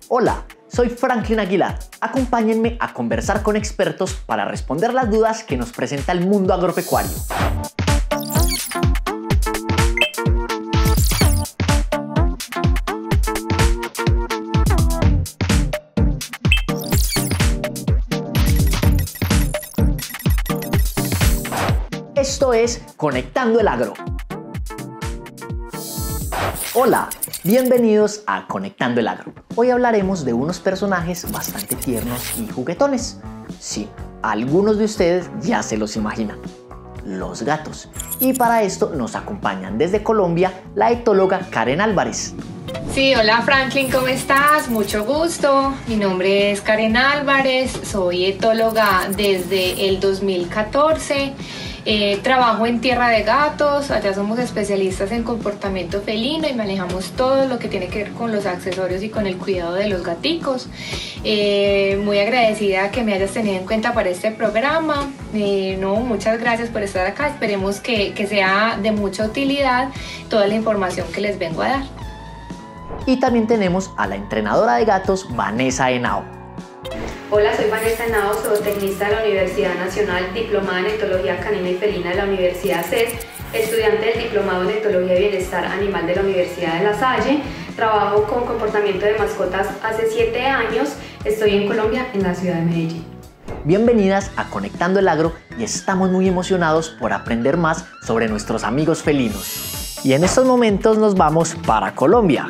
Hola, soy Franklin Aguilar. Acompáñenme a conversar con expertos para responder las dudas que nos presenta el mundo agropecuario. Esto es Conectando el Agro. Hola, bienvenidos a Conectando el Agro. Hoy hablaremos de unos personajes bastante tiernos y juguetones. Sí, algunos de ustedes ya se los imaginan. Los gatos. Y para esto nos acompañan desde Colombia la etóloga Karen Álvarez. Sí, hola Franklin, ¿cómo estás? Mucho gusto. Mi nombre es Karen Álvarez, soy etóloga desde el 2014. Trabajo en Tierra de Gatos, allá somos especialistas en comportamiento felino y manejamos todo lo que tiene que ver con los accesorios y con el cuidado de los gaticos. Muy agradecida que me hayas tenido en cuenta para este programa. Muchas gracias por estar acá, esperemos que sea de mucha utilidad toda la información que les vengo a dar. Y también tenemos a la entrenadora de gatos, Vanessa Henao. Hola, soy Vanessa Henao, zootecnista de la Universidad Nacional, diplomada en etología canina y felina de la Universidad CES, estudiante del diplomado en etología y bienestar animal de la Universidad de La Salle. Trabajo con comportamiento de mascotas hace 7 años. Estoy en Colombia, en la ciudad de Medellín. Bienvenidas a Conectando el Agro y estamos muy emocionados por aprender más sobre nuestros amigos felinos. Y en estos momentos nos vamos para Colombia.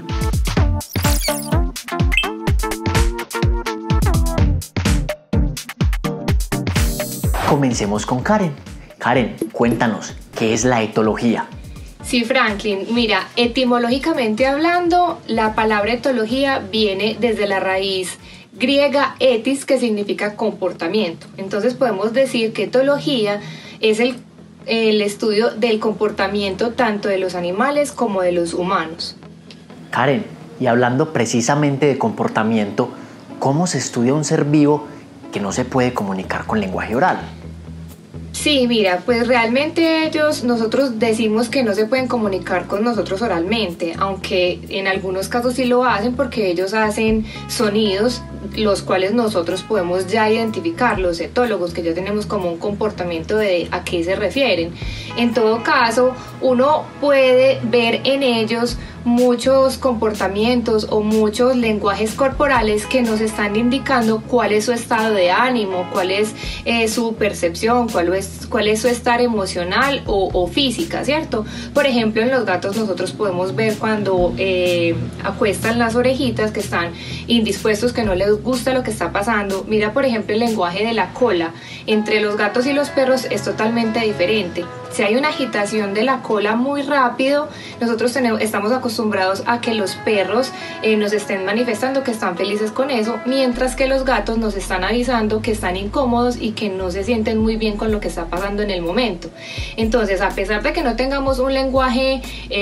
Comencemos con Karen. Karen, cuéntanos, ¿qué es la etología? Sí, Franklin, mira, etimológicamente hablando, la palabra etología viene desde la raíz griega etis, que significa comportamiento. Entonces podemos decir que etología es el estudio del comportamiento tanto de los animales como de los humanos. Karen, y hablando precisamente de comportamiento, ¿cómo se estudia un ser vivo que no se puede comunicar con lenguaje oral? Sí, mira, pues realmente nosotros decimos que no se pueden comunicar con nosotros oralmente, aunque en algunos casos sí lo hacen porque ellos hacen sonidos, los cuales nosotros podemos ya identificar, los etólogos, que ya tenemos como un comportamiento de a qué se refieren. En todo caso, uno puede ver en ellos muchos comportamientos o muchos lenguajes corporales que nos están indicando cuál es su estado de ánimo, cuál es su percepción, cuál es su estar emocional o física, ¿cierto? Por ejemplo, en los gatos nosotros podemos ver cuando acuestan las orejitas, que están indispuestos, que no les gusta lo que está pasando. Mira, por ejemplo, el lenguaje de la cola. Entre los gatos y los perros es totalmente diferente. Si hay una agitación de la cola muy rápido, nosotros estamos acostumbrados a que los perros nos estén manifestando que están felices con eso, mientras que los gatos nos están avisando que están incómodos y que no se sienten muy bien con lo que está pasando en el momento. Entonces, a pesar de que no tengamos un lenguaje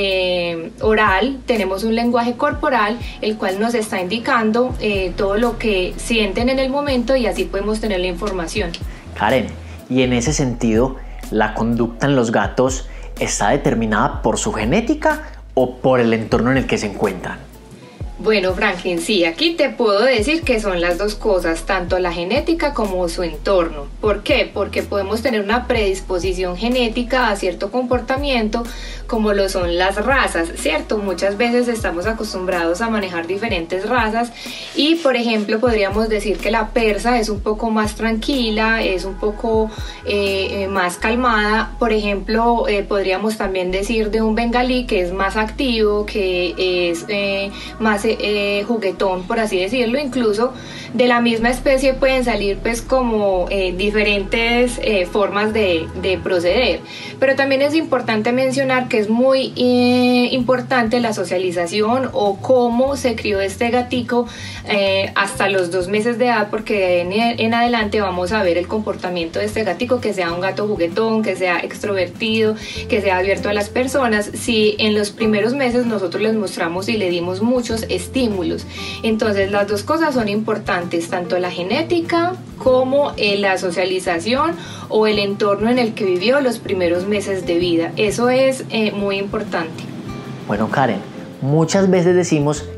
oral, tenemos un lenguaje corporal, el cual nos está indicando todo lo que sienten en el momento, y así podemos tener la información. Karen, y en ese sentido, ¿la conducta en los gatos está determinada por su genética o por el entorno en el que se encuentran? Bueno, Franklin, sí, aquí te puedo decir que son las dos cosas, tanto la genética como su entorno. ¿Por qué? Porque podemos tener una predisposición genética a cierto comportamiento, como lo son las razas, ¿cierto? Muchas veces estamos acostumbrados a manejar diferentes razas y, por ejemplo, podríamos decir que la persa es un poco más tranquila, es un poco más calmada. Por ejemplo, podríamos también decir de un bengalí que es más activo, que es más juguetón, por así decirlo. Incluso de la misma especie pueden salir pues como diferentes formas de proceder. Pero también es importante mencionar que es muy importante la socialización o cómo se crió este gatico hasta los 2 meses de edad, porque en adelante vamos a ver el comportamiento de este gatico, que sea un gato juguetón, que sea extrovertido, que sea abierto a las personas. Si en los primeros meses nosotros les mostramos y le dimos muchos estímulos. Entonces las dos cosas son importantes, tanto la genética como la socialización o el entorno en el que vivió los primeros meses de vida. Eso es muy importante. Bueno, Karen, muchas veces decimos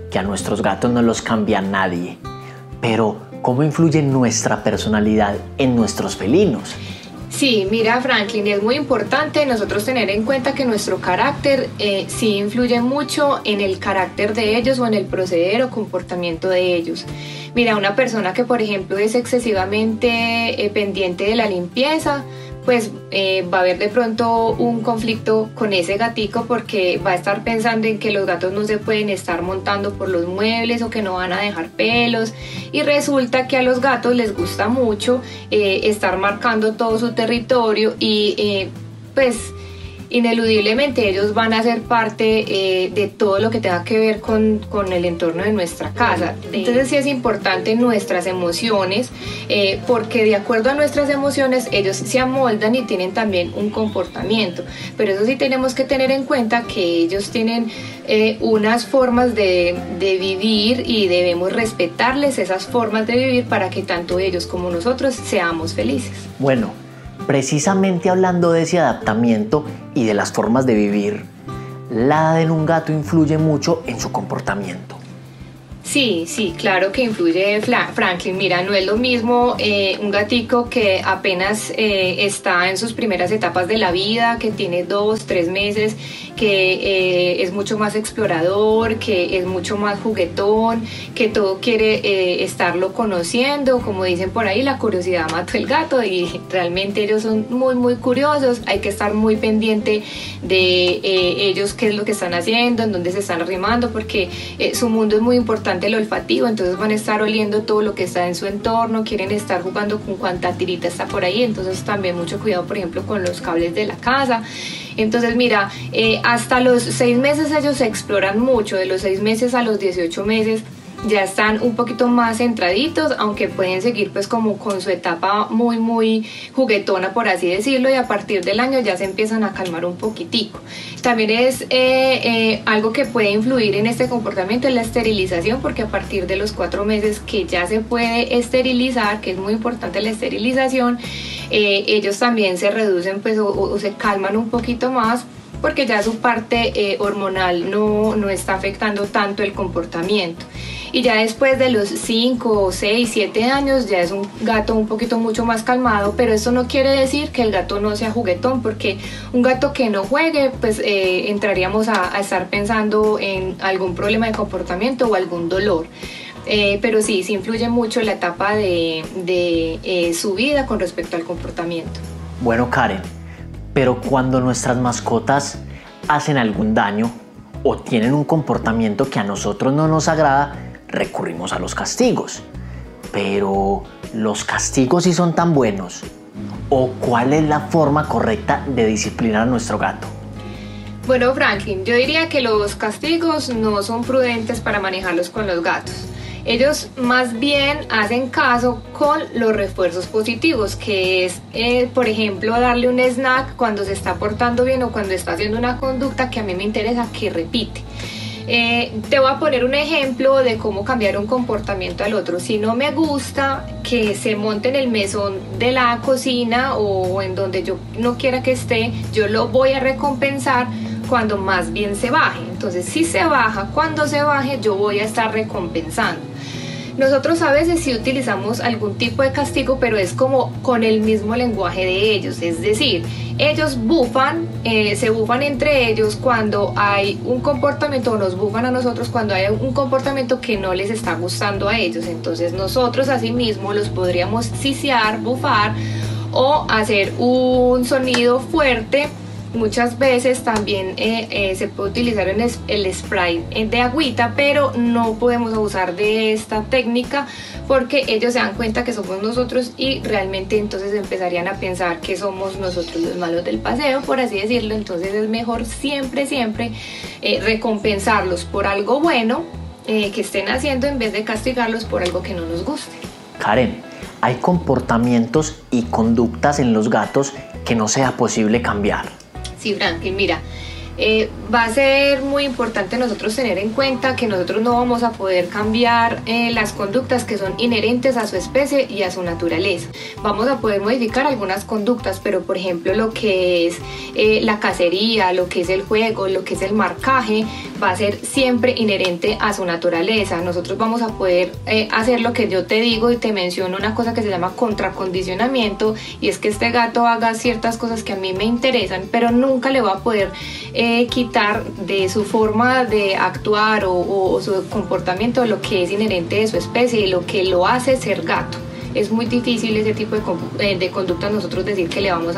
que a nuestros gatos no los cambia nadie. Pero, ¿cómo influye nuestra personalidad en nuestros felinos? Sí, mira Franklin, es muy importante nosotros tener en cuenta que nuestro carácter sí influye mucho en el carácter de ellos o en el proceder o comportamiento de ellos. Mira, una persona que por ejemplo es excesivamente pendiente de la limpieza, pues va a haber de pronto un conflicto con ese gatico porque va a estar pensando en que los gatos no se pueden estar montando por los muebles o que no van a dejar pelos, y resulta que a los gatos les gusta mucho estar marcando todo su territorio y pues ineludiblemente ellos van a ser parte de todo lo que tenga que ver con el entorno de nuestra casa. Entonces sí es importante nuestras emociones, porque de acuerdo a nuestras emociones ellos se amoldan y tienen también un comportamiento, pero eso sí tenemos que tener en cuenta que ellos tienen unas formas de vivir y debemos respetarles esas formas de vivir para que tanto ellos como nosotros seamos felices. Bueno, precisamente hablando de ese adaptamiento y de las formas de vivir, la edad en un gato influye mucho en su comportamiento. Sí, claro que influye, Franklin. Mira, no es lo mismo un gatico que apenas está en sus primeras etapas de la vida, que tiene 2, 3 meses, que es mucho más explorador, que es mucho más juguetón, que todo quiere estarlo conociendo. Como dicen por ahí, la curiosidad mató el gato, y realmente ellos son muy, muy curiosos. Hay que estar muy pendiente de ellos, qué es lo que están haciendo, en dónde se están arrimando, porque su mundo es muy importante, el olfativo. Entonces van a estar oliendo todo lo que está en su entorno, quieren estar jugando con cuanta tirita está por ahí. Entonces también mucho cuidado, por ejemplo, con los cables de la casa. Entonces mira, hasta los 6 meses ellos se exploran mucho. De los 6 meses a los 18 meses ya están un poquito más centraditos, aunque pueden seguir pues como con su etapa muy muy juguetona, por así decirlo, y a partir del año ya se empiezan a calmar un poquitico. También es algo que puede influir en este comportamiento, es la esterilización, porque a partir de los 4 meses que ya se puede esterilizar, que es muy importante la esterilización, ellos también se reducen pues o se calman un poquito más, porque ya su parte hormonal no está afectando tanto el comportamiento. Y ya después de los 5, 6, 7 años ya es un gato un poquito mucho más calmado, pero eso no quiere decir que el gato no sea juguetón, porque un gato que no juegue, pues entraríamos a estar pensando en algún problema de comportamiento o algún dolor. Pero sí influye mucho la etapa de su vida con respecto al comportamiento. Bueno, Karen, pero cuando nuestras mascotas hacen algún daño o tienen un comportamiento que a nosotros no nos agrada, recurrimos a los castigos. Pero, ¿los castigos sí son tan buenos? ¿O cuál es la forma correcta de disciplinar a nuestro gato? Bueno, Franklin, yo diría que los castigos no son prudentes para manejarlos con los gatos. Ellos más bien hacen caso con los refuerzos positivos, que es, por ejemplo, darle un snack cuando se está portando bien o cuando está haciendo una conducta que a mí me interesa que repite. Te voy a poner un ejemplo de cómo cambiar un comportamiento al otro. Si no me gusta que se monte en el mesón de la cocina o en donde yo no quiera que esté, yo lo voy a recompensar cuando más bien se baje. Entonces, si se baja, cuando se baje, yo voy a estar recompensando. Nosotros a veces sí utilizamos algún tipo de castigo, pero es como con el mismo lenguaje de ellos, es decir, ellos bufan, se bufan entre ellos cuando hay un comportamiento, o nos bufan a nosotros cuando hay un comportamiento que no les está gustando a ellos. Entonces nosotros asimismo los podríamos sisear, bufar o hacer un sonido fuerte. Muchas veces también se puede utilizar el spray de agüita, pero no podemos abusar de esta técnica porque ellos se dan cuenta que somos nosotros y realmente entonces empezarían a pensar que somos nosotros los malos del paseo, por así decirlo. Entonces es mejor siempre recompensarlos por algo bueno que estén haciendo en vez de castigarlos por algo que no nos guste. Karen, ¿hay comportamientos y conductas en los gatos que no sea posible cambiar? Sí, Franklin, mira, Va a ser muy importante nosotros tener en cuenta que nosotros no vamos a poder cambiar las conductas que son inherentes a su especie y a su naturaleza. Vamos a poder modificar algunas conductas, pero por ejemplo lo que es la cacería, lo que es el juego, lo que es el marcaje, va a ser siempre inherente a su naturaleza. Nosotros vamos a poder hacer lo que yo te digo y te menciono una cosa que se llama contracondicionamiento, y es que este gato haga ciertas cosas que a mí me interesan, pero nunca le va a poder quitar de su forma de actuar o su comportamiento lo que es inherente de su especie y lo que lo hace ser gato. Es muy difícil ese tipo de conducta nosotros decir que le vamos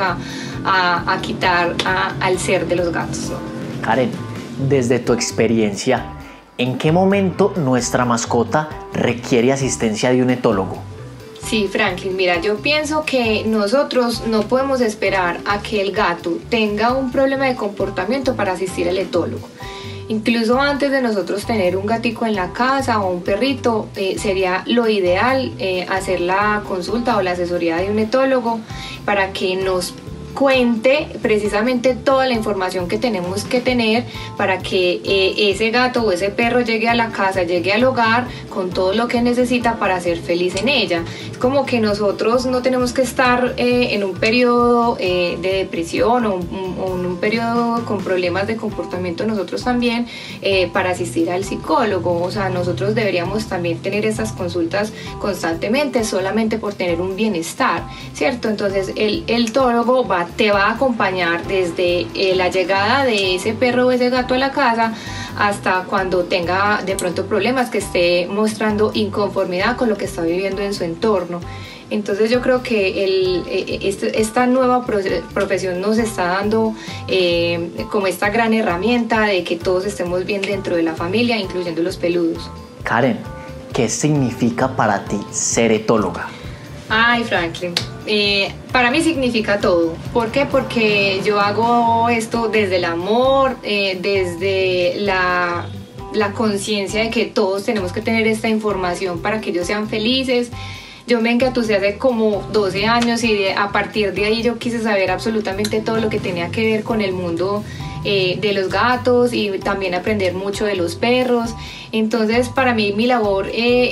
a quitar al ser de los gatos, ¿no? Karen, desde tu experiencia, ¿en qué momento nuestra mascota requiere asistencia de un etólogo? Sí, Franklin, mira, yo pienso que nosotros no podemos esperar a que el gato tenga un problema de comportamiento para asistir al etólogo. Incluso antes de nosotros tener un gatico en la casa o un perrito, sería lo ideal hacer la consulta o la asesoría de un etólogo para que nos cuente precisamente toda la información que tenemos que tener para que ese gato o ese perro llegue a la casa, llegue al hogar con todo lo que necesita para ser feliz en ella. Es como que nosotros no tenemos que estar en un periodo de depresión o en un periodo con problemas de comportamiento nosotros también para asistir al psicólogo. O sea, nosotros deberíamos también tener esas consultas constantemente solamente por tener un bienestar, ¿cierto? Entonces el etólogo te va a acompañar desde la llegada de ese perro o ese gato a la casa hasta cuando tenga de pronto problemas, que esté mostrando inconformidad con lo que está viviendo en su entorno. Entonces yo creo que esta nueva profesión nos está dando como esta gran herramienta de que todos estemos bien dentro de la familia, incluyendo los peludos. Karen, ¿qué significa para ti ser etóloga? Ay, Franklin, para mí significa todo. ¿Por qué? Porque yo hago esto desde el amor, desde la conciencia de que todos tenemos que tener esta información para que ellos sean felices. Yo me engatusé hace como 12 años y a partir de ahí yo quise saber absolutamente todo lo que tenía que ver con el mundo de los gatos y también aprender mucho de los perros. Entonces para mí mi labor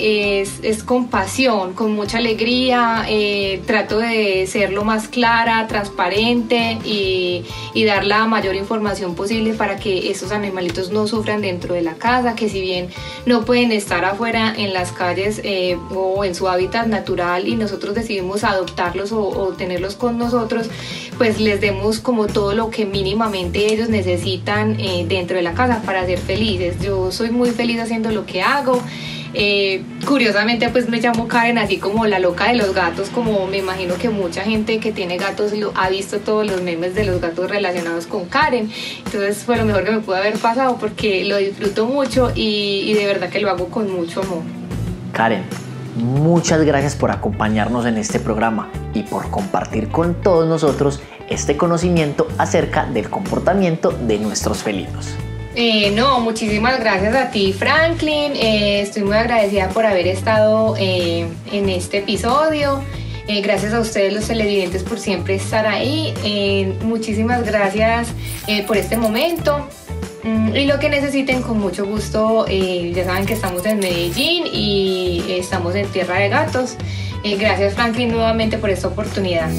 es con pasión, con mucha alegría, trato de ser lo más clara, transparente y dar la mayor información posible para que estos animalitos no sufran dentro de la casa, que si bien no pueden estar afuera en las calles o en su hábitat natural y nosotros decidimos adoptarlos o tenerlos con nosotros, pues les demos como todo lo que mínimamente ellos necesitan dentro de la casa para ser felices. Yo soy muy feliz haciendo lo que hago. Curiosamente pues me llamo Karen, así como la loca de los gatos, como me imagino que mucha gente que tiene gatos ha visto todos los memes de los gatos relacionados con Karen. Entonces fue lo mejor que me pudo haber pasado porque lo disfruto mucho y de verdad que lo hago con mucho amor. Karen, muchas gracias por acompañarnos en este programa y por compartir con todos nosotros este conocimiento acerca del comportamiento de nuestros felinos. No, muchísimas gracias a ti, Franklin. Estoy muy agradecida por haber estado en este episodio. Gracias a ustedes los televidentes por siempre estar ahí. Muchísimas gracias por este momento. Y lo que necesiten, con mucho gusto. Ya saben que estamos en Medellín y estamos en Tierra de Gatos. Gracias, Franklin, nuevamente por esta oportunidad.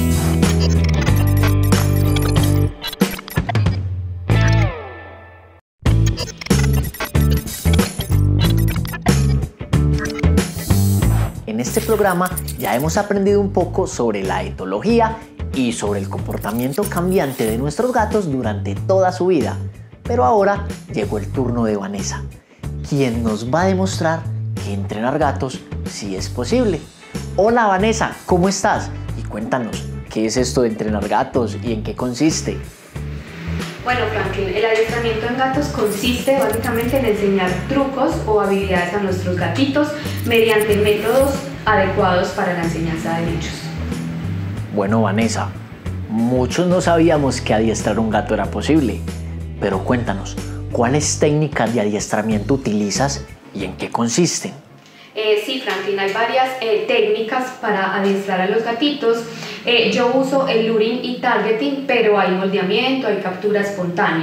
En este programa ya hemos aprendido un poco sobre la etología y sobre el comportamiento cambiante de nuestros gatos durante toda su vida. Pero ahora llegó el turno de Vanessa, quien nos va a demostrar que entrenar gatos sí es posible. Hola Vanessa, ¿cómo estás? Y cuéntanos, ¿qué es esto de entrenar gatos y en qué consiste? Bueno, Franklin, el adiestramiento en gatos consiste básicamente en enseñar trucos o habilidades a nuestros gatitos mediante métodos adecuados para la enseñanza de ellos. Bueno, Vanessa, muchos no sabíamos que adiestrar un gato era posible, pero cuéntanos, ¿cuáles técnicas de adiestramiento utilizas y en qué consisten? Sí, Franklin, hay varias técnicas para adiestrar a los gatitos. Yo uso el luring y targeting, pero hay moldeamiento, hay captura espontánea.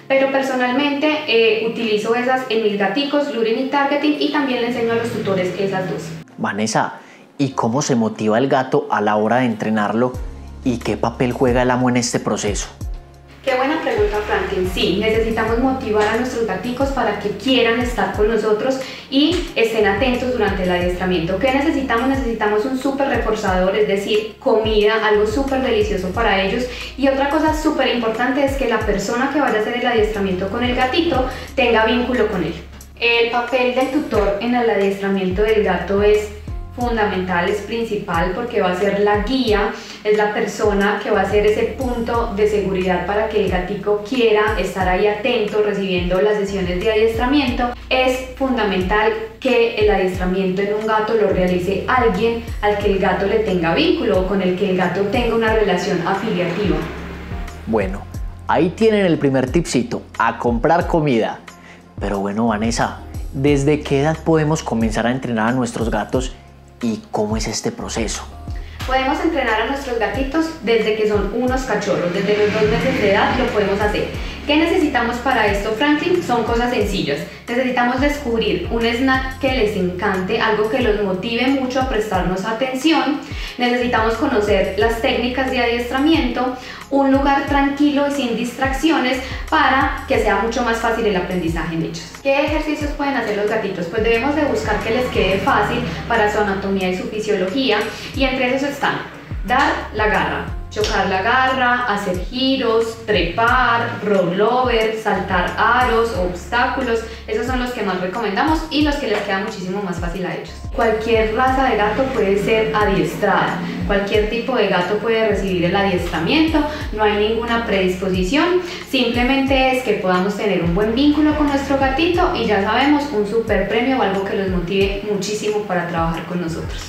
pero personalmente utilizo esas en mis gaticos, luring y targeting, y también le enseño a los tutores esas dos. Vanessa, ¿y cómo se motiva el gato a la hora de entrenarlo? ¿Y qué papel juega el amo en este proceso? Qué buena pregunta, Franklin. Sí, necesitamos motivar a nuestros gaticos para que quieran estar con nosotros y estén atentos durante el adiestramiento. ¿Qué necesitamos? Necesitamos un súper reforzador, es decir, comida, algo súper delicioso para ellos. Y otra cosa súper importante es que la persona que vaya a hacer el adiestramiento con el gatito tenga vínculo con él. El papel del tutor en el adiestramiento del gato es fundamental, es principal, porque va a ser la guía, es la persona que va a ser ese punto de seguridad para que el gatico quiera estar ahí atento recibiendo las sesiones de adiestramiento. Es fundamental que el adiestramiento en un gato lo realice alguien al que el gato le tenga vínculo o con el que el gato tenga una relación afiliativa. Bueno, ahí tienen el primer tipcito, a comprar comida. Pero bueno, Vanessa, ¿desde qué edad podemos comenzar a entrenar a nuestros gatos y cómo es este proceso? Podemos entrenar a nuestros gatitos desde que son unos cachorros, desde los 2 meses de edad lo podemos hacer. ¿Qué necesitamos para esto, Franklin? Son cosas sencillas. Necesitamos descubrir un snack que les encante, algo que los motive mucho a prestarnos atención. Necesitamos conocer las técnicas de adiestramiento, un lugar tranquilo y sin distracciones para que sea mucho más fácil el aprendizaje en ellos. ¿Qué ejercicios pueden hacer los gatitos? Pues debemos de buscar que les quede fácil para su anatomía y su fisiología, y entre esos están dar la garra, chocar la garra, hacer giros, trepar, rollover, saltar aros, obstáculos. Esos son los que más recomendamos y los que les queda muchísimo más fácil a ellos. Cualquier raza de gato puede ser adiestrada, cualquier tipo de gato puede recibir el adiestramiento, no hay ninguna predisposición, simplemente es que podamos tener un buen vínculo con nuestro gatito y ya sabemos, un super premio o algo que los motive muchísimo para trabajar con nosotros.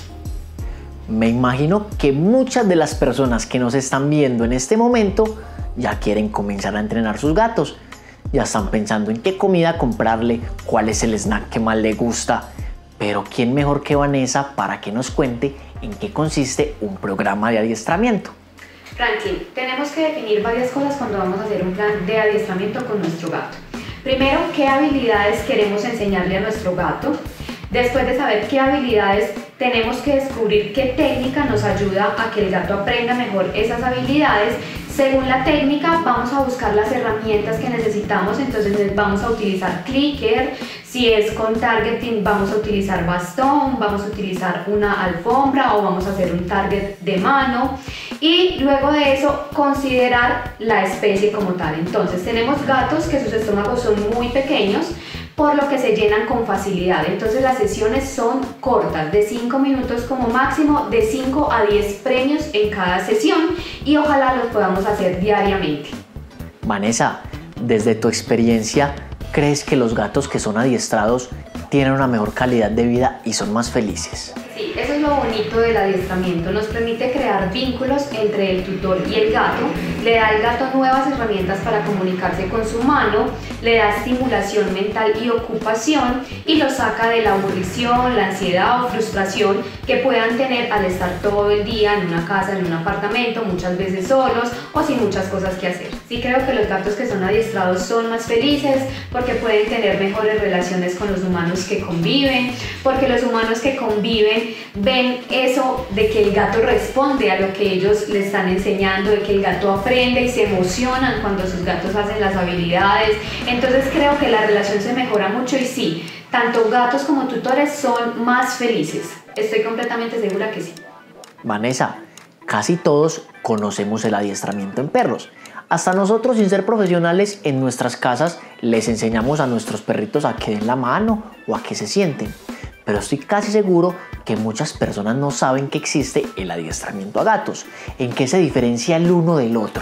Me imagino que muchas de las personas que nos están viendo en este momento ya quieren comenzar a entrenar sus gatos. Ya están pensando en qué comida comprarle, cuál es el snack que más le gusta. Pero ¿quién mejor que Vanessa para que nos cuente en qué consiste un programa de adiestramiento? Franklin, tenemos que definir varias cosas cuando vamos a hacer un plan de adiestramiento con nuestro gato. Primero, ¿qué habilidades queremos enseñarle a nuestro gato? Después de saber qué habilidades, tenemos que descubrir qué técnica nos ayuda a que el gato aprenda mejor esas habilidades. Según la técnica, vamos a buscar las herramientas que necesitamos, entonces vamos a utilizar clicker, si es con targeting vamos a utilizar bastón, vamos a utilizar una alfombra o vamos a hacer un target de mano, y luego de eso considerar la especie como tal. Entonces tenemos gatos que sus estómagos son muy pequeños, por lo que se llenan con facilidad. Entonces las sesiones son cortas, de 5 minutos como máximo, de 5 a 10 premios en cada sesión, y ojalá los podamos hacer diariamente. Vanessa, desde tu experiencia, ¿crees que los gatos que son adiestrados tienen una mejor calidad de vida y son más felices? Sí, eso es lo bonito del adiestramiento, nos permite crear vínculos entre el tutor y el gato, le da al gato nuevas herramientas para comunicarse con su humano, le da estimulación mental y ocupación y lo saca de la aburrición, la ansiedad o frustración que puedan tener al estar todo el día en una casa, en un apartamento, muchas veces solos o sin muchas cosas que hacer. Sí, creo que los gatos que son adiestrados son más felices porque pueden tener mejores relaciones con los humanos que conviven, porque los humanos que conviven ven eso de que el gato responde a lo que ellos le están enseñando, de que el gato aprende y se emocionan cuando sus gatos hacen las habilidades. Entonces creo que la relación se mejora mucho y sí, tanto gatos como tutores son más felices. Estoy completamente segura que sí. Vanessa, casi todos conocemos el adiestramiento en perros. Hasta nosotros, sin ser profesionales, en nuestras casas les enseñamos a nuestros perritos a que den la mano o a que se sienten. Pero estoy casi seguro que muchas personas no saben que existe el adiestramiento a gatos. ¿En qué se diferencia el uno del otro?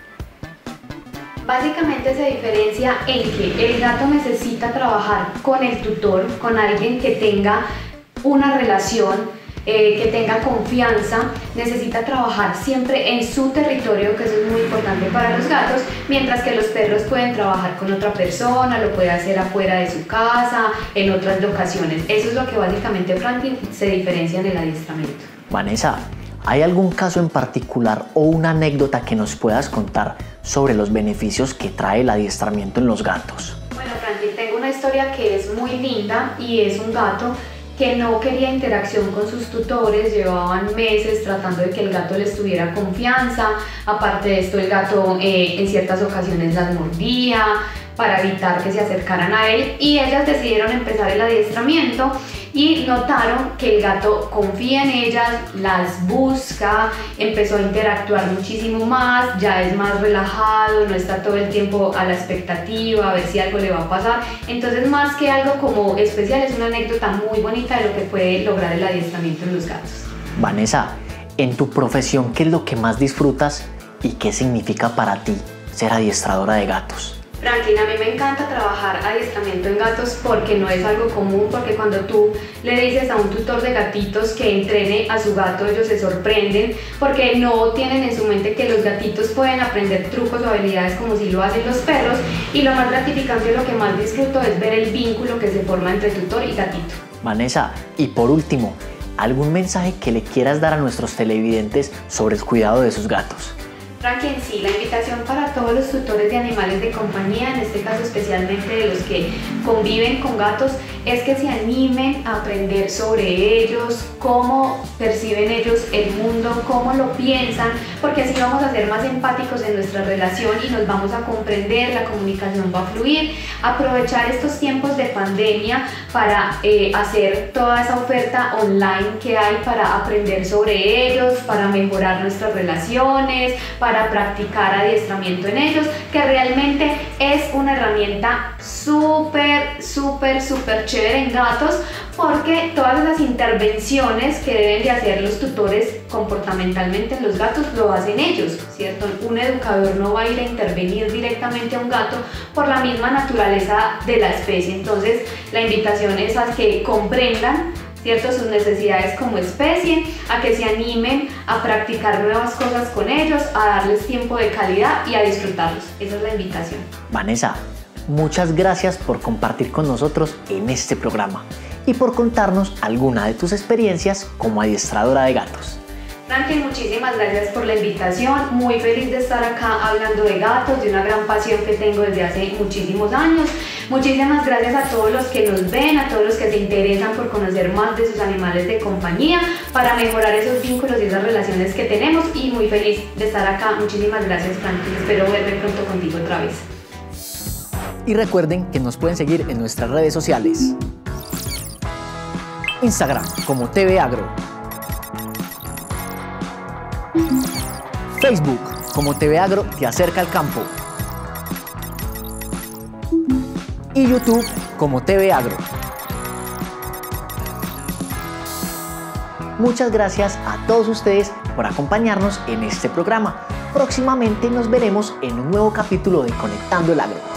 Básicamente se diferencia en que el gato necesita trabajar con el tutor, con alguien que tenga una relación, que tenga confianza, necesita trabajar siempre en su territorio, que eso es muy importante para los gatos, mientras que los perros pueden trabajar con otra persona, lo puede hacer afuera de su casa, en otras locaciones. Eso es lo que básicamente, Franklin, se diferencia en el adiestramiento. Vanessa, ¿Hay algún caso en particular o una anécdota que nos puedas contar sobre los beneficios que trae el adiestramiento en los gatos? Bueno, Franklin, tengo una historia que es muy linda y es un gato que no quería interacción con sus tutores, llevaban meses tratando de que el gato les tuviera confianza. Aparte de esto, el gato en ciertas ocasiones las mordía para evitar que se acercaran a él, y ellas decidieron empezar el adiestramiento y notaron que el gato confía en ellas, las busca, empezó a interactuar muchísimo más, ya es más relajado, no está todo el tiempo a la expectativa a ver si algo le va a pasar. Entonces, más que algo como especial, es una anécdota muy bonita de lo que puede lograr el adiestramiento en los gatos. Vanessa, en tu profesión, ¿qué es lo que más disfrutas y qué significa para ti ser adiestradora de gatos? Franklin, a mí me encanta trabajar adiestramiento en gatos porque no es algo común, porque cuando tú le dices a un tutor de gatitos que entrene a su gato, ellos se sorprenden porque no tienen en su mente que los gatitos pueden aprender trucos o habilidades como si lo hacen los perros, y lo más gratificante, lo que más disfruto, es ver el vínculo que se forma entre tutor y gatito. Vanessa, y por último, ¿algún mensaje que le quieras dar a nuestros televidentes sobre el cuidado de sus gatos? Franklin, sí, la invitación para todos los tutores de animales de compañía, en este caso especialmente de los que conviven con gatos, es que se animen a aprender sobre ellos, cómo perciben ellos el mundo, cómo lo piensan, porque así vamos a ser más empáticos en nuestra relación y nos vamos a comprender, la comunicación va a fluir. Aprovechar estos tiempos de pandemia para hacer toda esa oferta online que hay para aprender sobre ellos, para mejorar nuestras relaciones, para practicar adiestramiento en ellos, que realmente es una herramienta súper chévere en gatos, porque todas esas intervenciones que deben de hacer los tutores comportamentalmente en los gatos lo hacen ellos, ¿cierto? Un educador no va a ir a intervenir directamente a un gato por la misma naturaleza de la especie. Entonces, la invitación es a que comprendan, ¿cierto?, sus necesidades como especie, a que se animen a practicar nuevas cosas con ellos, a darles tiempo de calidad y a disfrutarlos. Esa es la invitación. Vanessa, muchas gracias por compartir con nosotros en este programa y por contarnos alguna de tus experiencias como adiestradora de gatos. Franklin, muchísimas gracias por la invitación, muy feliz de estar acá hablando de gatos, de una gran pasión que tengo desde hace muchísimos años. Muchísimas gracias a todos los que nos ven, a todos los que se interesan por conocer más de sus animales de compañía, para mejorar esos vínculos y esas relaciones que tenemos, y muy feliz de estar acá. Muchísimas gracias, Franklin, espero verme pronto contigo otra vez. Y recuerden que nos pueden seguir en nuestras redes sociales. Instagram como TV Agro, Facebook como TV Agro Te Acerca al Campo y YouTube como TV Agro. Muchas gracias a todos ustedes por acompañarnos en este programa. Próximamente nos veremos en un nuevo capítulo de Conectando el Agro.